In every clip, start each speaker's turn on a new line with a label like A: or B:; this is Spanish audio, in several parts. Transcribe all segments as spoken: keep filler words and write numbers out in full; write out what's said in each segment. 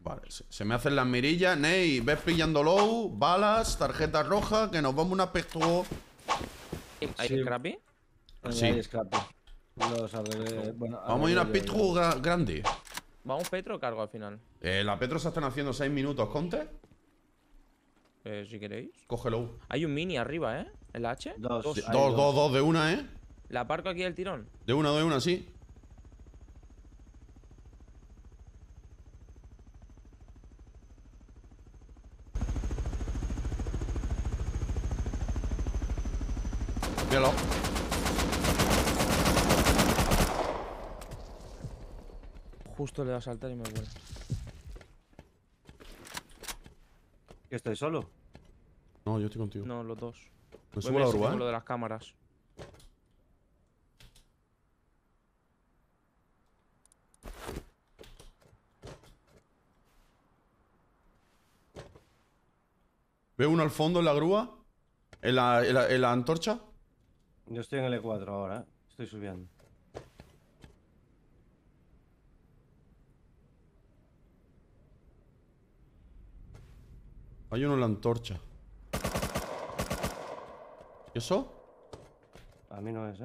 A: Vale, se, se me hacen las mirillas. Ney, ves pillando low, balas, tarjeta roja, que nos vamos una Petro.
B: ¿Hay
C: Sí.
B: Scrappy?
A: Sí.
C: Hay Scrappy. Los arreglé- bueno,
A: Vamos a ir a una
C: arreglé yo,
A: Petro gra- grande.
B: ¿Vamos Petro o cargo al final?
A: Eh, la Petro se están haciendo seis minutos, Conte.
B: Eh, si queréis.
A: Cógelo.
B: Hay un mini arriba, ¿eh? ¿En la H?
C: Dos.
B: Dos.
C: Hay
A: Dos,
C: dos.
A: dos, dos de una, ¿eh?
B: ¿La aparco aquí el tirón?
A: De una, de una, sí. Míralo.
B: Justo le va a saltar y me vuela.
C: ¿Que estoy solo?
A: No, yo estoy contigo.
B: No, los dos.
A: Me
B: Voy
A: subo
B: a
A: a la
B: ver si
A: grúa,
B: tengo lo
A: ¿eh?
B: de las cámaras.
A: ¿Veo uno al fondo en la grúa? ¿En la, en la, en la antorcha?
C: Yo estoy en el E cuatro ahora, ¿eh? Estoy subiendo.
A: Hay uno en la antorcha. ¿Y eso?
C: A mí no es, ¿eh?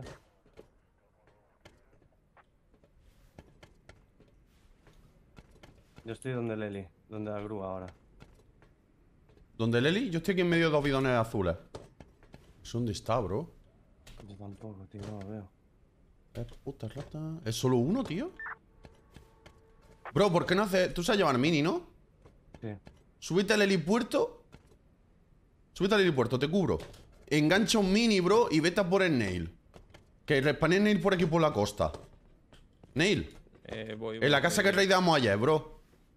C: Yo estoy donde Leli, donde la grúa ahora.
A: ¿Dónde, Leli? Yo estoy aquí en medio de dos bidones azules. ¿Eso dónde está, bro?
C: Yo tampoco, tío, no lo veo.
A: Eh, puta rata. ¿Es solo uno, tío? Bro, ¿por qué no haces...? Tú sabes llevar mini, ¿no?
C: Sí.
A: Súbete al helipuerto. Súbete al helipuerto, te cubro. Engancha un mini, bro, y vete a por el nail. Que respané nail por aquí por la costa. Nail.
B: Eh, voy, voy,
A: En la casa
B: voy,
A: que
B: voy.
A: raidamos ayer, bro.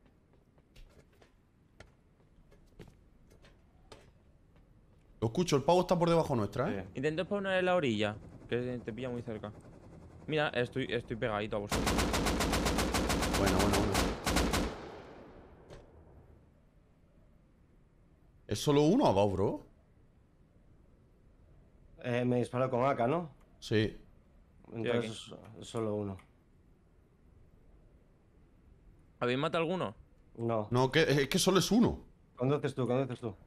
A: Lo escucho, el pavo está por debajo nuestra, ¿eh?
C: Sí.
B: Intento spawnar en la orilla, que te pilla muy cerca. Mira, estoy, estoy pegadito a vosotros.
A: Bueno, bueno, bueno. ¿Es solo uno o dos, bro?
C: Eh, me disparó con A K, ¿no?
A: Sí.
C: Entonces es, es solo uno.
B: ¿Habéis matado alguno?
C: No.
A: No, que, es que solo es uno.
C: Conduces tú, conduces tú.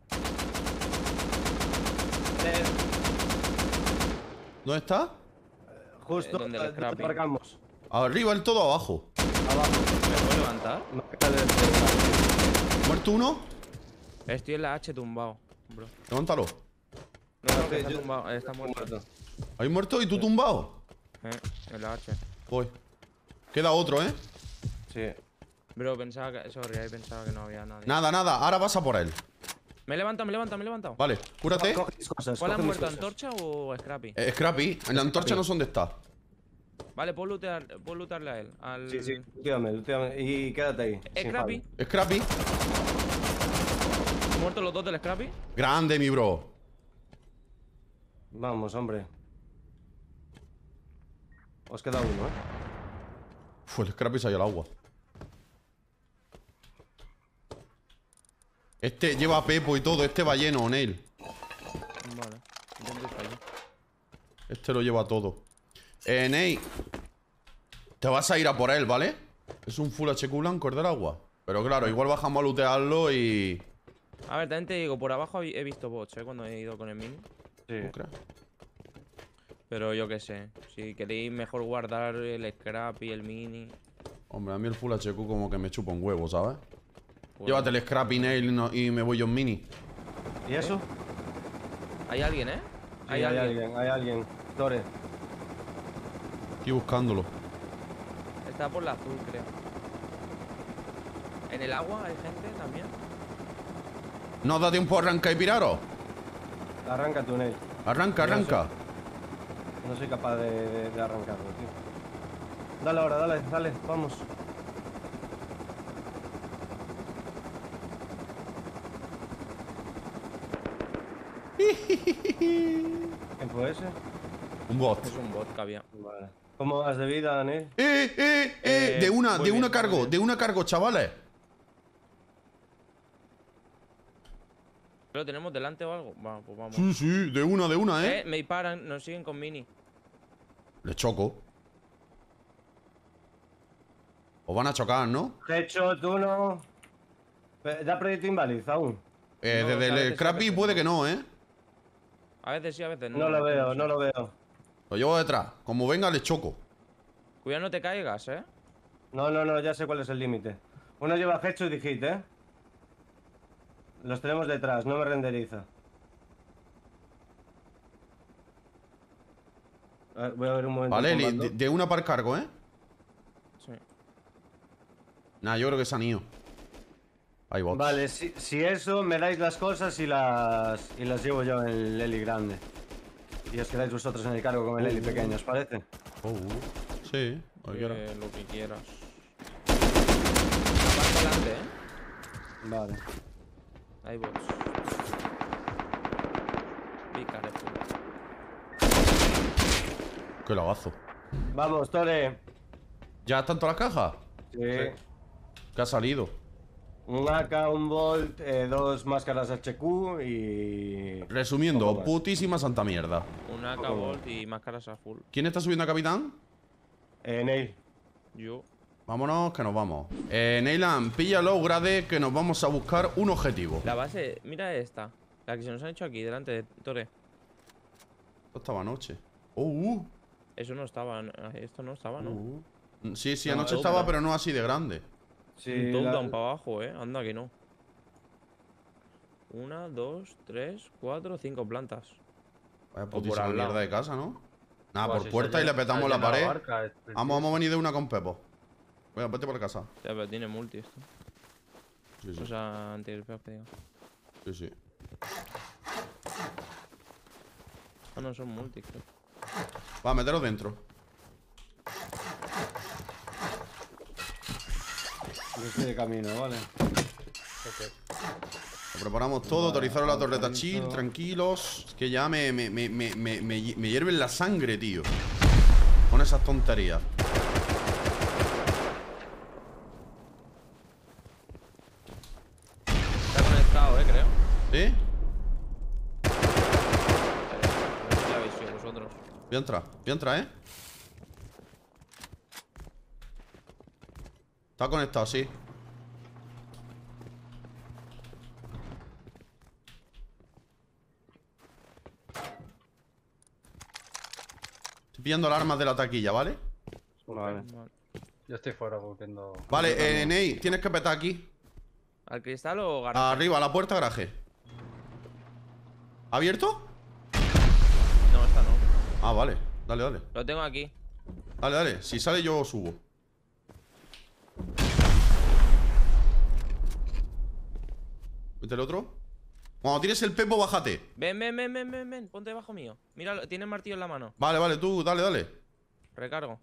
B: Eh,
A: ¿Dónde está?
C: Justo
B: ¿dónde el
C: donde
B: Scrappy?
C: aparcamos.
A: Arriba, el todo abajo.
C: Abajo.
B: ¿Me puedo levantar?
C: No, quita del-
A: ¿Muerto uno?
B: Estoy en la H tumbado, bro.
A: Levántalo.
B: No, no,
C: Ok,
B: que está
C: yo-
B: tumbado, eh, está muerto.
A: ¿Hay muerto y tú tumbado?
B: Eh, en la H.
A: Voy. Queda otro, ¿eh?
C: Sí.
B: Bro, pensaba que. Sorry, ahí pensaba que no había nadie.
A: Nada, nada. Ahora vas a por él.
B: Me he levantado, me he levantado, me he levantado.
A: Vale, cúrate.
C: Coge mis cosas,
B: ¿Cuál ha
C: coge mis
B: muerto,
C: cosas.
B: Antorcha o Scrappy?
A: Eh, Scrappy. En la antorcha no sé dónde está.
B: Vale, puedo lootear, puedo lootearle a él. Al...
C: Sí, sí, lúteame, lúteame. Y quédate ahí.
B: Eh,
C: sin
B: Scrappy.
C: fallo.
A: Scrappy.
B: ¿Muertos los dos del Scrappy?
A: Grande, mi bro.
C: Vamos, hombre. Os queda uno, ¿eh?
A: Uf, el Scrappy se ha ido al agua. Este lleva Pepo y todo. Este va lleno, Neil.
B: Vale. Intento ir para allí.
A: Este lo lleva todo. Eh, Ney. Te vas a ir a por él, ¿vale? Es un full H Q blanco el del agua. Pero claro, igual bajamos a lootearlo y...
B: A ver, también te digo, por abajo he he visto bots, ¿eh? Cuando he ido con el mini.
C: Sí.
A: ¿Tú crees?
B: Pero yo qué sé. Si queréis mejor guardar el scrap y el mini.
A: Hombre, a mí el full H Q como que me chupa un huevo, ¿sabes?
B: pues-
A: Llévate el Scrappy, Nail y, no- y me voy yo en mini.
C: ¿Y eso?
B: Hay alguien, ¿eh?
C: Sí, hay alguien, hay alguien. Tore.
A: Estoy buscándolo.
B: Está por la azul, creo. En el agua hay gente también.
A: ¿No os da tiempo a arrancar y piraros?
C: Arranca tu Ney.
A: Arranca,
C: No
A: arranca.
C: No soy capaz de, de- de arrancarlo, tío. Dale ahora, dale, dale, vamos. ¿Quién fue ese?
A: Un bot.
B: Es un bot que había.
C: Vale. ¿Cómo vas de vida, Ney?
A: ¡Eh, eh, eh!
B: Eh,
A: de una,
B: muy
A: de
B: bien,
A: una
B: muy
A: cargo,
B: bien.
A: de una cargo, chavales.
B: ¿Lo tenemos delante o algo? Vamos, pues vamos.
A: Sí, sí, de una, de una,
B: Eh,
A: ¿eh?
B: me disparan, nos siguen con mini.
A: Le choco. Os van a chocar, ¿no?
C: Headshot uno. Pero ¿ya proyecto inválido aún?
A: Eh,
B: No,
A: desde
B: a veces
A: el
B: sí,
A: Scrappy
B: a veces
A: puede
B: no.
A: que no, ¿eh?
B: A veces sí, a veces no.
C: No lo veo,
B: sé.
C: no lo veo.
A: Lo llevo detrás. Como venga, le choco.
B: Cuidado, no te caigas, ¿eh?
C: No, no, no, ya sé cuál es el límite. Uno lleva hecho y digit, ¿eh? Los tenemos detrás, no me renderiza. A ver, voy a ver un momento.
A: Vale,
C: el
A: li-
C: comando.
A: de, de una par cargo, ¿eh?
B: Sí.
A: Nah, yo creo que se han ido. Hay bots.
C: Vale, si, si eso, me dais las cosas y las y las llevo yo en el heli grande. Y os quedáis vosotros en el cargo con el heli pequeño, ¿os parece?
A: Oh, uh. Sí, cualquiera.
B: Eh, lo que quieras. Más adelante, ¿eh?
C: Vale.
B: Hay bots. Pica de puta.
A: Qué lagazo.
C: Vamos, Tore.
A: ¿Ya están todas las cajas?
C: Sí.
A: ¿Qué ha salido?
C: Un A K, un Bolt, eh, dos máscaras H Q y...
A: Resumiendo,
C: Poco más.
A: putísima santa mierda.
B: Un A K
C: Poco
B: Bolt y máscaras a full.
A: ¿Quién está subiendo a capitán?
C: Eh, Neil.
B: Yo.
A: Vámonos, que nos vamos. Eh, Neyland, píllalo, grade, que nos vamos a buscar un objetivo.
B: La base, mira esta. La que se nos han hecho aquí, delante de Tore.
A: Esto estaba anoche. Oh, uh.
B: Eso no estaba, esto no estaba, ¿no?
A: Uh. Sí, sí,
B: No,
A: anoche
B: el
A: estaba,
B: down.
A: pero no así de grande.
C: Sí,
B: Un top
C: la-
B: down para abajo, eh. Anda que no. Una, dos, tres, cuatro, cinco plantas.
A: Vaya
B: por
A: putísima
B: al lado.
A: mierda de casa, ¿no? Nada,
D: Buah,
A: por
D: si
A: puerta
D: se
A: y le
D: lle-
A: petamos
D: se ha
A: la
D: llenado
A: pared.
D: barca, este tío.
A: Vamos, vamos a venir de una con Pepo. Venga, vete por casa.
B: Ya, pero tiene multi esto.
A: Sí, sí.
B: O sea, antigripeo que digo.
A: Sí, sí.
B: Ah, no, son multi, creo.
A: Va, meteros dentro.
C: Yo estoy de camino, vale.
A: Lo preparamos todo, autorizaron la torreta
C: listo.
A: chill, tranquilos. Es que ya me, me, me, me, me, me, me hierven la sangre, tío. Con esas tonterías.
B: Está conectado, eh, creo.
A: ¿Sí?
B: A ver si ya habéis sido vosotros.
A: Voy a entrar, voy a entrar, ¿eh? Está conectado, sí. Estoy pillando las armas de la taquilla, ¿vale?
C: Vale.
B: Vale.
D: Yo estoy fuera volviendo.
A: Vale, eh, Ney, tienes que petar aquí.
B: ¿Al cristal o garaje?
A: Arriba, a la puerta garaje. ¿Abierto?
B: No, esta no.
A: Ah, vale. Dale, dale.
B: Lo tengo aquí.
A: Dale, dale. Si sale yo subo. ¿Vete el otro? Cuando tires el pepo, bájate.
B: Ven, ven, ven, ven, ven, ven. Ponte debajo mío. Mira, tiene el martillo en la mano.
A: Vale, vale, tú, dale, dale.
B: Recargo.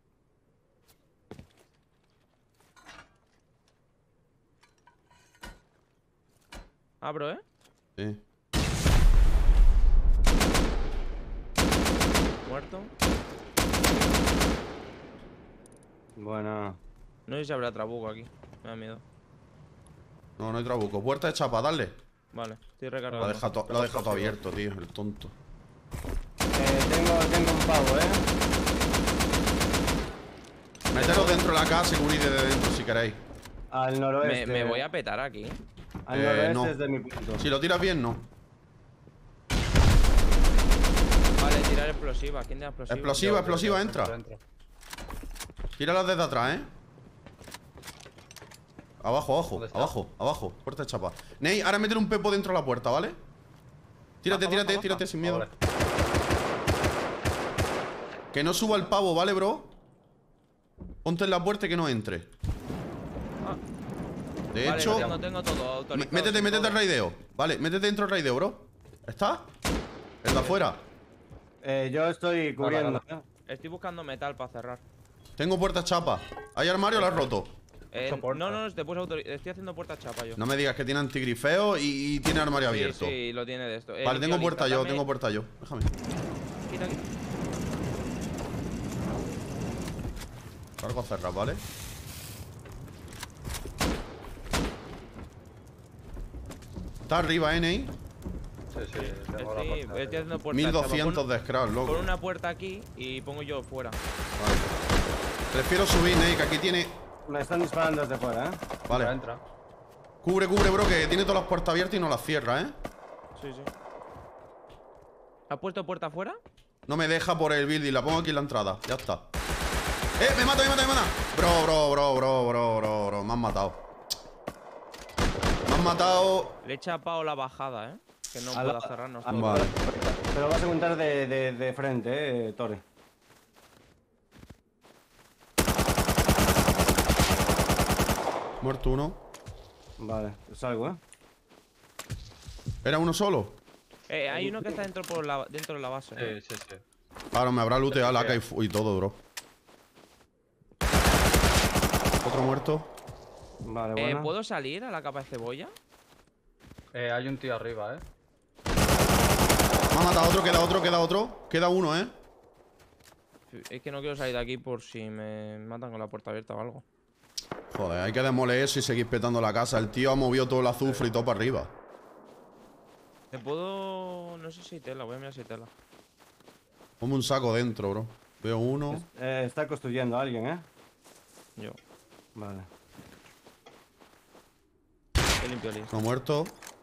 B: Abro, ¿eh?
A: Sí.
B: Muerto.
C: Buena.
B: No sé si habrá trabuco aquí. Me da miedo.
A: No, no hay trabuco. Puerta de chapa, dale.
B: Vale, estoy
A: Lo ha
B: recargando.
A: dejado, to- lo ha dejado todo abierto, tío, el tonto.
C: Eh, tengo, tengo un pavo, ¿eh?
A: Meteros dentro de la casa y unid desde dentro si queréis.
C: Al
B: Me,
C: noroeste.
B: me voy a petar aquí.
C: Al
A: Eh,
C: noroeste
A: no.
C: es de mi punto.
A: Si lo tiras bien, no.
B: Vale, tirar explosiva. ¿Quién tiene explosiva?
A: Explosiva,
D: Yo,
A: explosiva,
D: yo,
A: entra.
D: entro, entro.
A: Tíralas desde atrás, ¿eh? Abajo, abajo,
D: ¿Dónde está?
A: abajo, abajo. Puerta de chapa. Ney, ahora meter un pepo dentro de la puerta, ¿vale? Tírate,
B: Baja,
A: tírate,
B: baja,
A: tírate
B: baja.
A: sin miedo.
D: Vale.
A: Que no suba el pavo, ¿vale, bro? Ponte en la puerta y que no entre.
B: Ah.
A: De
B: Vale,
A: hecho,
B: no tengo todo
A: m-
B: autorizado.
A: métete,
B: sin
A: métete
B: todo.
A: al raideo. Vale, métete dentro del raideo, bro. ¿Está? El de afuera.
C: Eh, yo estoy cubriendo. ¿eh?
B: Estoy buscando metal para cerrar.
A: Tengo puerta chapa. ¿Hay armario o lo has roto?
B: Eh,
D: Mucho puerta.
B: no, no, te puse autori- estoy haciendo puerta chapa yo.
A: No me digas que tiene antigrifeo y, y tiene armario
B: sí,
A: abierto.
B: sí, lo tiene de esto. Eh,
A: Vale, tengo
B: tío,
A: puerta
B: lista,
A: yo,
B: dame-
A: tengo puerta yo. Déjame.
B: Quita aquí.
A: Cargo a cerrar, ¿vale? Está arriba, ¿eh, Ney?
D: Sí, sí, tengo la
B: Estoy,
D: parte de
B: estoy
D: arriba.
B: haciendo puerta
A: mil
B: chapa.
A: doscientos
B: Pon-
A: de scrap, loco.
B: Pon una puerta aquí y pongo yo fuera.
A: Vale. Prefiero subir, Ney, que aquí tiene...
C: Me están disparando desde fuera, ¿eh?
D: Entra,
A: Vale.
D: entra.
A: Cubre, cubre, bro, que tiene todas las puertas abiertas y no las cierra, ¿eh?
B: Sí, sí. ¿Has puesto puerta afuera?
A: No me deja por el building, la pongo aquí en la entrada. Ya está. ¡Eh! ¡Me mata, me mata, me mata! Bro, bro, bro, bro, bro, bro, bro. Me han matado. Me han matado.
B: Le he chapado la bajada, ¿eh? Que no
C: A
B: pueda
C: la-
B: cerrarnos
C: a-
B: todo.
A: Vale.
C: Pero vas a contar de, de, de frente, eh, Tore.
A: Muerto uno.
C: Vale, salgo, eh.
A: ¿Era uno solo?
B: Eh, hay uno que está dentro, por la, dentro de la base. ¿eh?
D: Sí, sí, sí.
A: Claro, me habrá looteado la A K y, fu- y todo, bro. Otro muerto.
C: Vale,
B: Eh,
C: bueno.
B: ¿Puedo salir a la capa de cebolla?
D: Eh, hay un tío arriba, eh.
A: Me ha matado otro, queda otro, queda otro. Queda uno, ¿eh?
B: Es que no quiero salir de aquí por si me matan con la puerta abierta o algo.
A: Joder, hay que demoler eso y seguir petando la casa. El tío ha movido todo el azufre y todo para arriba.
B: ¿Te puedo...? No sé si hay tela, voy a mirar si hay tela.
A: Ponme un saco dentro, bro. Veo uno.
C: Eh, está construyendo alguien, eh.
B: Yo.
C: Vale.
B: He limpio el
A: No muerto.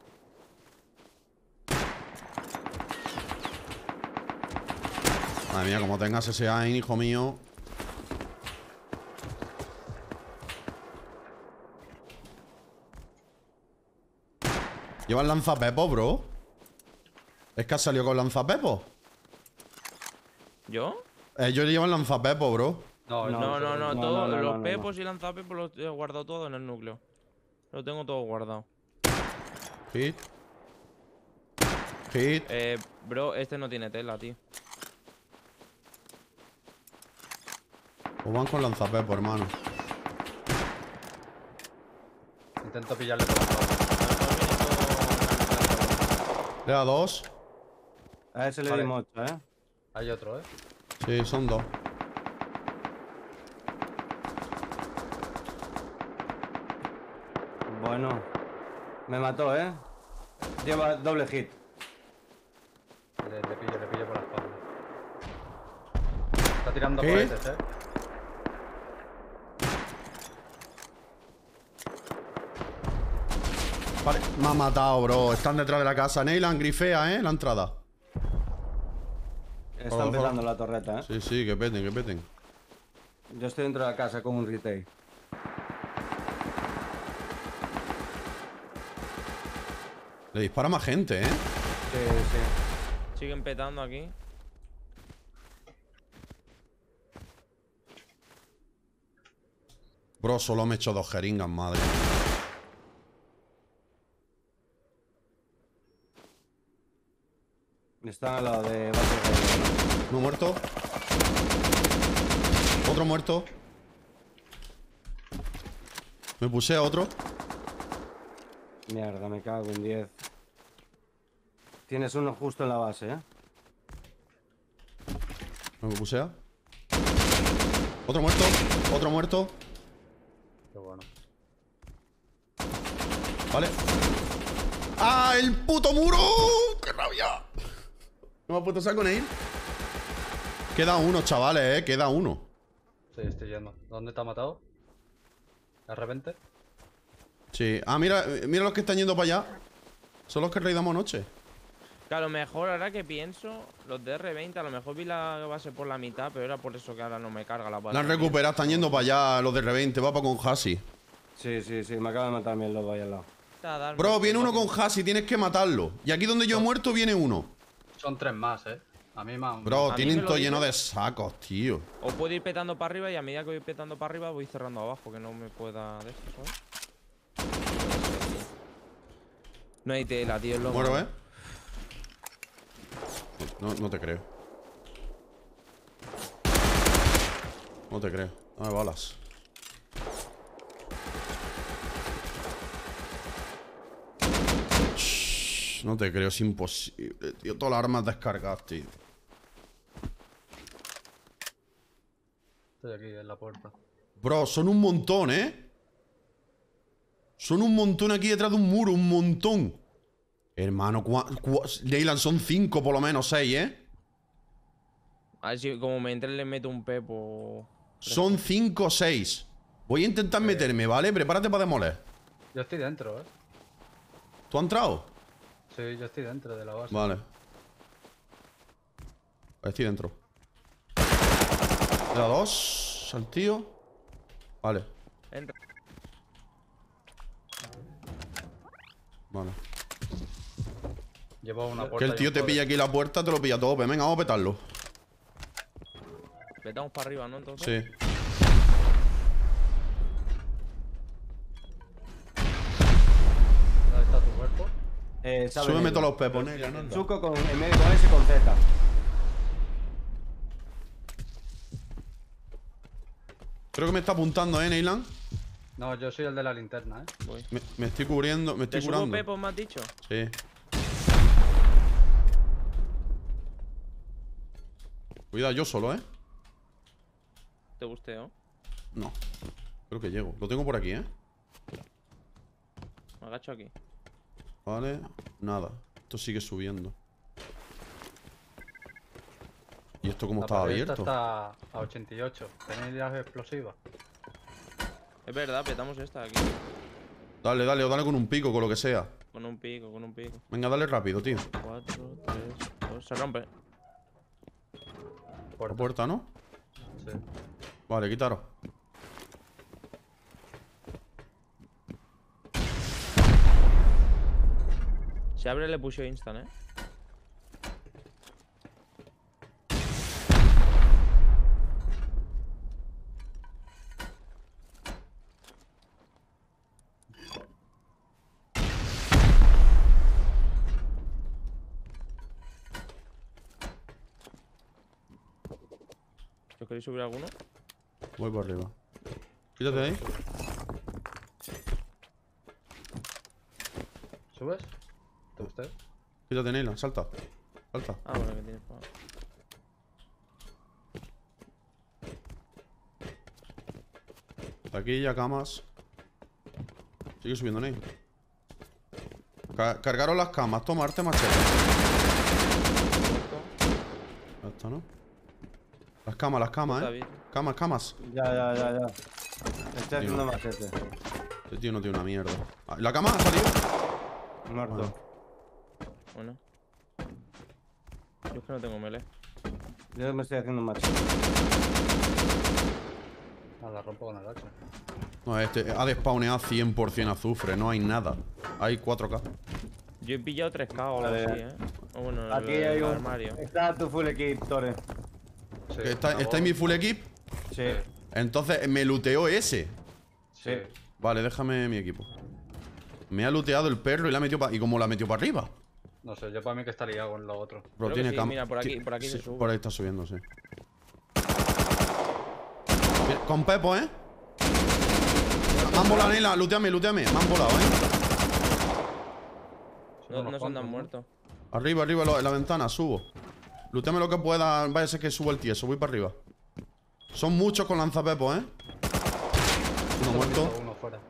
A: Madre mía, como tengas ese aim, hijo mío. ¿Llevan lanzapepo, bro? ¿Es que has salido con lanzapepo?
B: ¿Yo?
A: Ellos llevan lanzapepo, bro.
D: No,
C: No,
B: No, no, no,
C: no,
B: todos
C: no, no,
B: los
C: no, no.
B: pepos y lanzapepos los he guardado todo en el núcleo. Lo tengo todo guardado.
A: Hit. Hit.
B: Eh, bro, este no tiene tela, tío.
A: O van con lanzapepo, hermano.
D: Intento pillarle por la espalda.
A: Le da dos.
C: A ese le
D: Vale.
C: dimos ocho, eh.
D: Hay otro, eh.
A: Sí, son dos.
C: Bueno. Me mató, eh. Lleva doble hit.
D: Le, le pillo, le pillo por la espalda. Está tirando
A: ¿Qué?
D: cohetes, eh.
A: Vale, me ha matado, bro. Están detrás de la casa. Neyland grifea, ¿eh? La entrada.
C: Están
A: Ojo.
C: petando la torreta, eh.
A: Sí, sí, que peten, que peten.
C: Yo estoy dentro de la casa con un retail.
A: Le dispara más gente, ¿eh?
C: Sí, sí.
B: Siguen petando aquí.
A: Bro, solo me he hecho dos jeringas, madre.
C: Están al lado de base de...
A: Uno muerto. Otro muerto. Me puse a otro.
C: Mierda, me cago en diez. Tienes uno justo en la base, eh.
A: Me puse a. Otro muerto. Otro muerto.
D: Qué bueno.
A: Vale. ¡Ah! ¡El puto muro! ¡Qué rabia! ¿No me ha puesto saco con él? Queda uno, chavales, eh. Queda uno.
D: Sí, estoy yendo. ¿Dónde te ha matado? ¿R veinte?
A: Sí. Ah, mira, mira los que están yendo para allá. Son los que raidamos anoche.
B: Que a lo mejor, ahora que pienso, los de R veinte, a lo mejor vi la base por la mitad, pero era por eso que ahora no me carga la base.
A: La han recuperado, están yendo para allá los de R veinte. Va para con Hasi.
C: Sí, sí, sí. Me acaba de matar a mí el lobo ahí al lado.
A: Bro, viene uno con Hasi, tienes que matarlo. Y aquí donde yo he muerto viene uno.
D: Son tres más, eh. A mí me han...
A: Bro,
B: A mí
A: tienen
B: me lo
A: todo
B: dices.
A: lleno de sacos, tío.
B: O puedo ir petando para arriba y a medida que voy petando para arriba voy cerrando abajo, que no me pueda de esto, ¿sabes? No hay tela, tío, es lo
A: Muero,
B: malo.
A: ¿eh? No, no te creo. No te creo. Dame balas. Shh, no te creo, es imposible, tío. Todas las armas descargadas, tío.
D: Estoy aquí en la puerta.
A: Bro, son un montón, ¿eh? Son un montón aquí detrás de un muro, un montón. Hermano, cua- cua- Leyland son cinco por lo menos, seis, ¿eh?
B: A ver si como me entre le meto un pepo.
A: Son cinco o seis. Voy a intentar meterme, ¿vale? Prepárate para demoler.
D: Yo estoy dentro, eh.
A: ¿Tú has entrado?
D: Sí, yo estoy dentro de la base.
A: Vale. Estoy dentro. Le da dos al tío. Vale.
B: Entra.
A: Vale.
D: Llevo una puerta.
A: Que el
D: y
A: tío
D: un
A: te
D: cobre.
A: pilla aquí la puerta, te lo pilla todo. Venga, vamos a petarlo.
B: Le damos para arriba, ¿no? Entonces.
A: Sí.
D: ¿Dónde está tu cuerpo?
C: Eh, se ha
A: Súbeme
C: venido.
A: todos los pepos, negra, ¿no?
C: Zuko con, en medio con S con Z.
A: Creo que me está apuntando, ¿eh, Neyland?
D: No, yo soy el de la linterna, eh.
B: Voy.
A: Me, me estoy cubriendo, me
B: ¿Te
A: estoy
B: subo
A: curando.
B: Pepo, me has dicho?
A: Sí. Cuidado, yo solo, ¿eh?
B: ¿Te gusteo?
A: No. Creo que llego. Lo tengo por aquí, ¿eh?
B: Me agacho aquí.
A: Vale. Nada. Esto sigue subiendo. ¿Y esto cómo
D: La
A: estaba
D: pared esta
A: abierto?
D: está a ochenta y ocho. ¿Tenéis las explosivas?
B: Es verdad, petamos esta de aquí.
A: Dale, dale, o dale con un pico, con lo que sea.
B: Con un pico, con un pico.
A: Venga, dale rápido, tío.
B: Cuatro, tres, dos. Se rompe.
A: La
D: Puerta.
A: puerta, ¿no?
D: Sí.
A: Vale, quitaros.
B: Se abre, le puso instant, eh. ¿Os queréis subir alguno?
A: Voy por arriba. Quítate de ahí.
D: ¿Subes? ¿Te usted?
A: Quítate, Neyland. Salta. Salta.
B: Ah, bueno, que tienes para.
A: Taquilla, camas. Sigue subiendo, Ney. Ca cargaros las camas. Toma, arte machete. Ya está, ¿no? Las camas, las camas,
B: Está
A: eh.
B: bien.
A: Camas, camas.
C: Ya, ya, ya, ya. Estoy haciendo
A: Tío.
C: machete.
A: Este tío no tiene una mierda. Ah, ¿la cama ha salido?
C: Muerto.
A: Bueno.
B: Bueno. Yo es que no tengo melee.
C: Yo me estoy haciendo machete.
D: Ah, la rompo con el hacha.
A: No, este ha despawneado cien por cien azufre. No hay nada. Hay cuatro K.
B: Yo he pillado tres K o algo
C: Vale.
B: así, eh. O bueno, en
C: Aquí
B: el,
C: hay
B: el
C: un.
B: armario.
C: Está tu full equip, Tore.
D: Sí,
A: ¿Está,
D: una
A: está en
D: voz.
A: mi full equip?
C: Sí.
A: Entonces me looteó ese.
D: Sí.
A: Vale, déjame mi equipo. Me ha looteado el perro y la ha metido para. ¿Y cómo la metió para arriba?
D: No sé, yo para mí que está liado con lo otro.
A: Bro,
B: Creo que
A: tiene
B: sí,
A: cam-
B: mira, por aquí-
A: ti-
B: por aquí se
A: sí,
B: sube.
A: Por ahí está subiendo, sí. Bien, con Pepo, ¿eh? Me han volado, Neyla. Looteame, looteame. Me han volado, ¿eh?
B: No,
D: unos
B: no se andan
D: cuantos, ¿no?
B: muertos.
A: Arriba, arriba, en la- en la ventana, subo. Looteame lo que pueda. Vaya a ser que subo el tieso, voy para arriba. Son muchos con lanzapepos, ¿eh? Uno
D: Solo he
A: muerto.
D: visto uno fuera.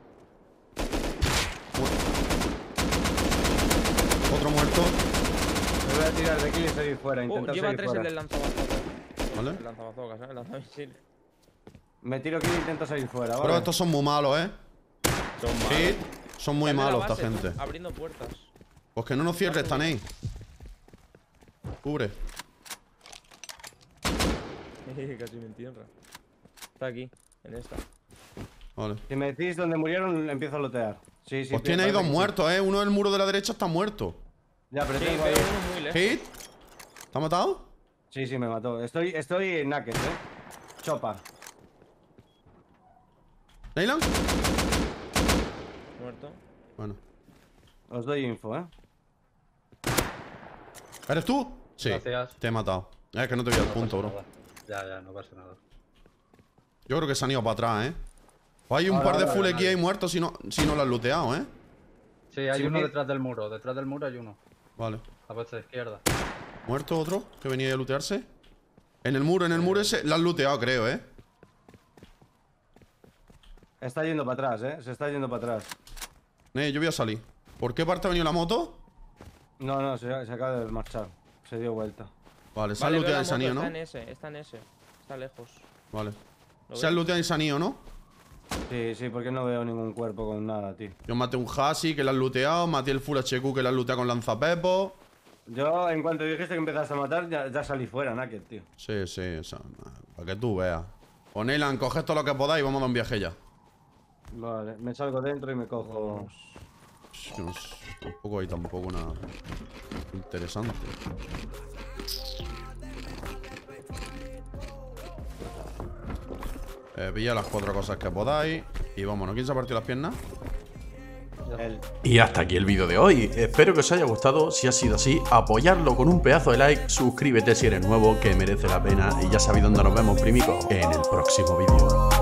A: Otro muerto.
C: Me voy a tirar de aquí y salir fuera.
B: Oh,
C: Intentar
B: lleva
C: salir
B: tres el
C: fuera.
B: del lanzabazocas.
A: ¿Vale?
B: El lanzabazocas, ¿eh? El lanzamisiles.
C: Me tiro aquí e intento salir fuera,
A: Pero
C: ¿vale?
A: estos son muy malos, ¿eh?
B: Son malos.
A: Hit. Son muy
B: Están en la
A: malos esta
B: base,
A: gente.
B: Abriendo puertas.
A: Pues que no nos cierres, Taney. Cubre.
B: Casi me entierra. Está aquí, en esta.
A: Vale.
C: Si me decís dónde murieron, empiezo a lotear. Sí, sí.
A: Pues tiene ahí
C: parece
A: dos
C: que sí.
A: muertos, ¿eh? Uno del muro de la derecha está muerto.
C: Ya, pero
B: Sí,
C: tengo
B: veo
C: ahí.
B: uno muy lejos.
A: Hit. ¿Te ha matado?
C: Sí, sí, me mató. Estoy, estoy en naked, eh. Chopa.
A: ¿Neyland?
B: Muerto.
A: Bueno.
C: Os doy info, eh.
A: ¿Eres tú? Sí.
D: Gracias.
A: Te he matado. Es que no te voy al
D: No
A: punto,
D: pasa
A: bro.
D: nada. Ya, ya, no pasa nada.
A: Yo creo que se han ido para atrás, ¿eh? Pues hay un
C: Ahora,
A: par de
C: ahora,
A: full
C: ahora,
A: X ahí muertos si no, si no lo has looteado, ¿eh?
D: Sí, hay
C: Sí,
D: uno
C: sí.
D: detrás del muro. Detrás del muro hay uno.
A: Vale.
D: A vuestra izquierda.
A: ¿Muerto otro? Que venía ahí a lootearse. En el muro, en el muro ese. Lo has looteado, creo, ¿eh?
C: Está yendo para atrás, eh. Se está yendo para atrás.
A: Eh, yo voy a salir. ¿Por qué parte ha venido la moto?
C: No, no, se, se acaba de marchar. Se dio vuelta.
A: Vale, se ha
B: Vale, veo
A: looteado
B: la
A: y se han
B: moto,
A: ido, ¿no?
B: está en ese, está en ese. Está lejos.
A: Vale.
B: ¿Lo
A: Se han
B: ves?
A: looteado y se han ido, ¿no?
C: Sí, sí, porque no veo ningún cuerpo con nada, tío.
A: Yo maté un Hasi que lo han looteado, maté el Full H Q que lo han looteado con lanzapepos.
C: Yo, en cuanto dijiste que empezaste a matar, ya, ya salí fuera, Naked, tío.
A: Sí, sí, o sea, para que tú veas. O Neyland, coged todo lo que podáis y vamos a dar un viaje ya.
C: Vale, me salgo dentro y me cojo...
A: Es que no sé, tampoco hay tampoco una... interesante. Eh, pilla las cuatro cosas que podáis y vámonos. ¿Quién se ha partido las piernas?
C: El...
E: Y hasta aquí el vídeo de hoy. Espero que os haya gustado. Si ha sido así, apoyarlo con un pedazo de like. Suscríbete si eres nuevo, que merece la pena. Y ya sabéis dónde nos vemos, primico, en el próximo vídeo.